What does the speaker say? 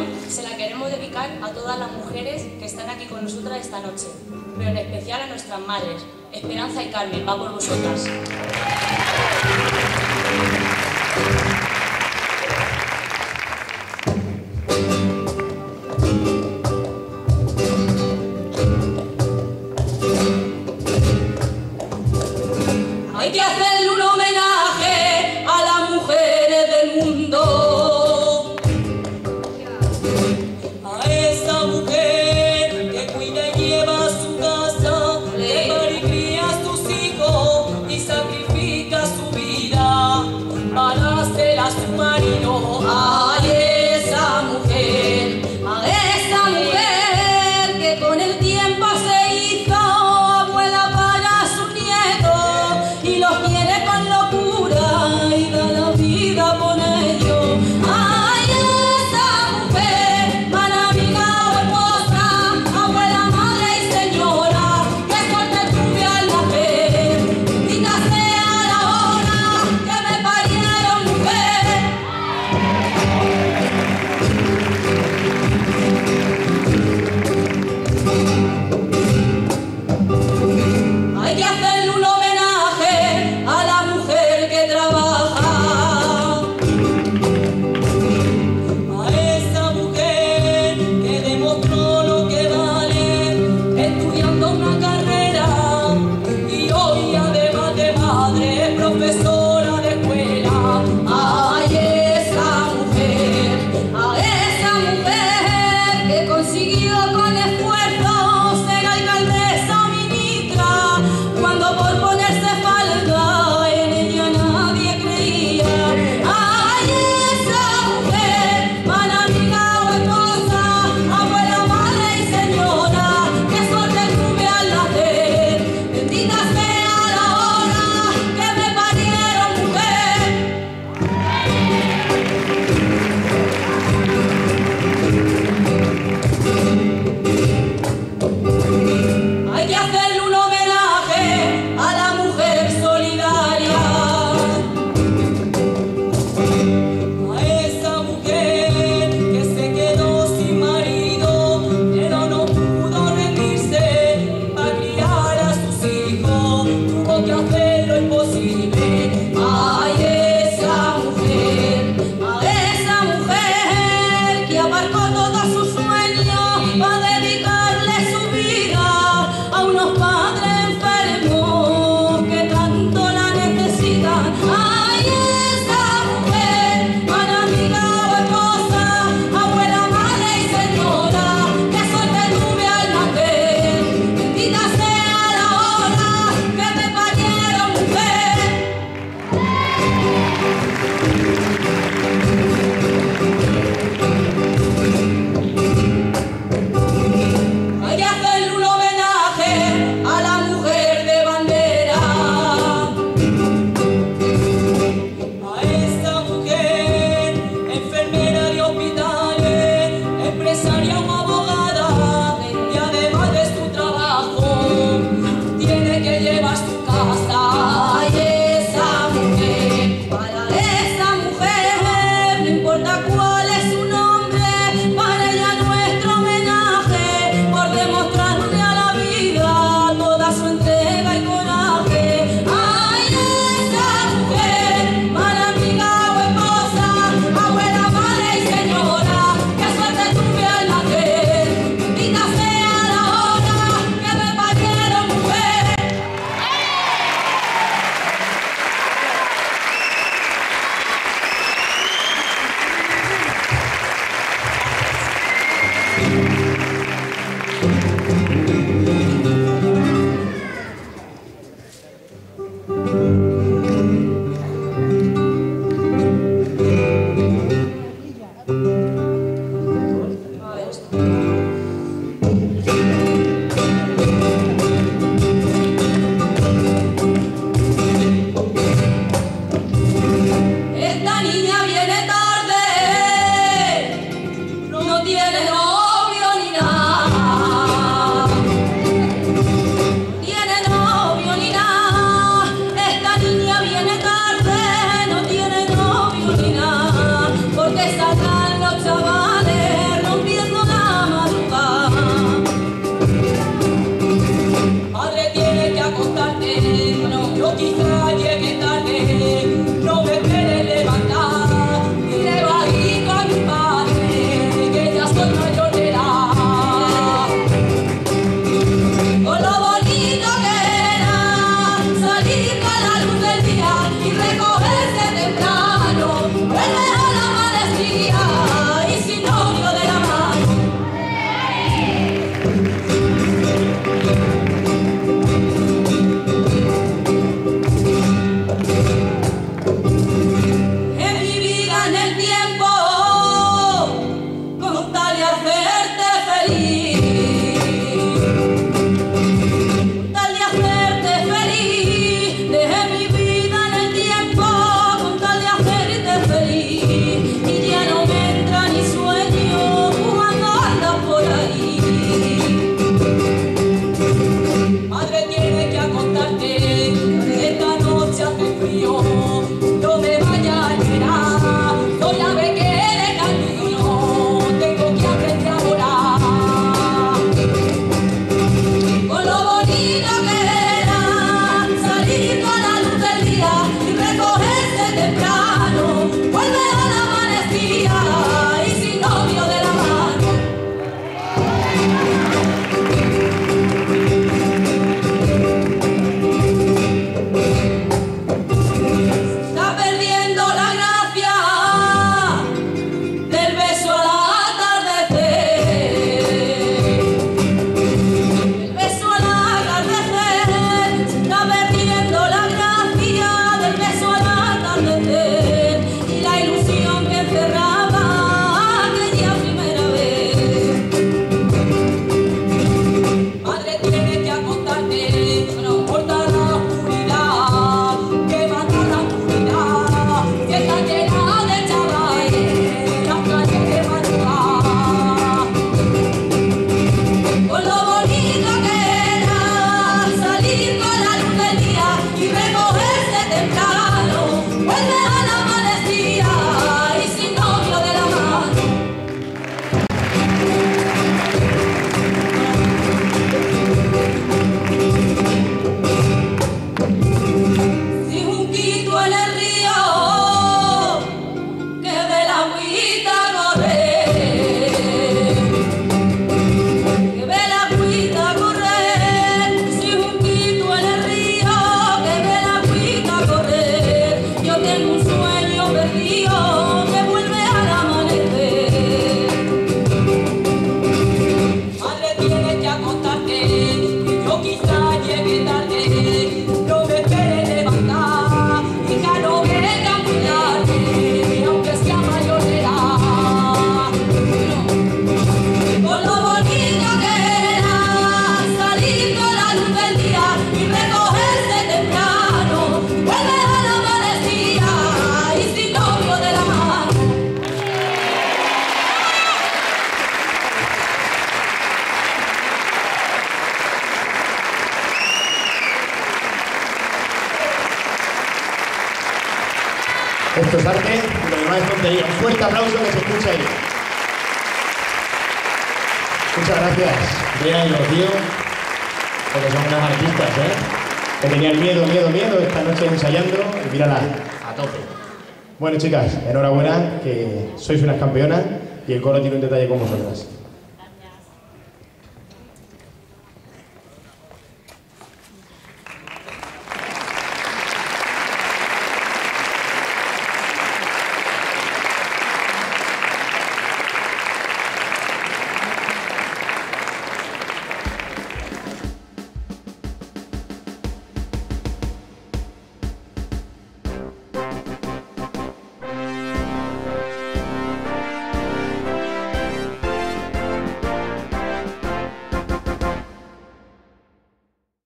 se la queremos dedicar a todas las mujeres que están aquí con nosotras esta noche, pero en especial a nuestras madres, Esperanza y Carmen. Va por vosotras. Hay que hacerle un homenaje a las mujeres del mundo, a esa mujer que cuida y lleva a su casa, que pare y cría a sus hijos y sacrifica su vida para ser a su marido. Ay, esa mujer que con el tiempo se hizo abuela para su nieto y los quiere con locura y da la vida por ello. Ay, esa mujer, mala amiga o esposa, abuela, madre y señora, que suerte tuve al nacer, bendita sea la hora que me parieron mujer. Hay que hacerle un homenaje a la mujer que trabaja, a esa mujer que demostró lo que vale estudiando una carrera y hoy además de madre es profesora de escuela. Ay, esa mujer que consiguió con esfuerzo ser alcaldesa o ministra, cuando por ponerse falda en ella nadie creía. Ay, esa mujer, mala amiga o esposa, abuela, madre y señora, que suerte tuve al nacer, bendita sea la hora que me parieron mujer. Hay que hacerle un homenaje a la mujer solidaria, a esa mujer que se quedó sin marido, pero no pudo rendirse para criar a sus hijos, tuvo que hacer lo imposible. Ay, esa mujer que abarcó todos sus sueños para dedicarle su vida a unos padres enfermos que tanto la necesitan. Ay, esa mujer, mala amiga o esposa, abuela, madre y señora, que suerte tuve al nacer, bendita sea la hora que me parieron mujer. Hay que hacerle un homenaje a la mujer de bandera, a esa mujer, enfermera de hospitales, empresaria o abogada, y además de su trabajo, tiene que llevar su casa. Ay, esa mujer, para esa mujer, no importa cuál es su nombre, para ella nuestro homenaje, por demostrarle a la vida toda su entrega y coraje. Ay, esa mujer, mala amiga o esposa, abuela, madre y señora, que suerte tuve al nacer, bendita sea la hora que me parieron mujer. Esta niña viene tarde, no tiene novio ni nada, tiene novio ni nada. Esta niña viene tarde, no tiene novio ni nada, porque sacan los chavales Esto es arte y lo demás es tontería. Un fuerte aplauso que se escucha ahí. Muchas gracias, Bea y Rocío, porque son unas artistas, que tenían miedo esta noche ensayando y mírala, a tope. Bueno, chicas, enhorabuena, que sois unas campeonas y el coro tiene un detalle con vosotras.